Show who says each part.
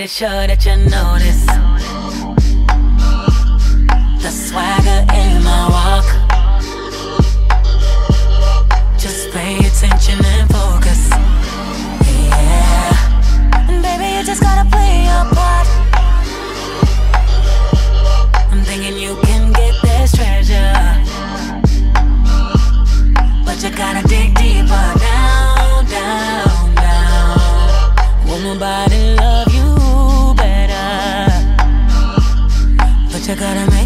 Speaker 1: pretty sure that you notice the swagger in my walk. Just pay attention and focus. Yeah, and baby, you just gotta play your part. I'm thinking you can get this treasure, but you gotta dig deeper down, down, down. Won't nobody love you better, but you gotta make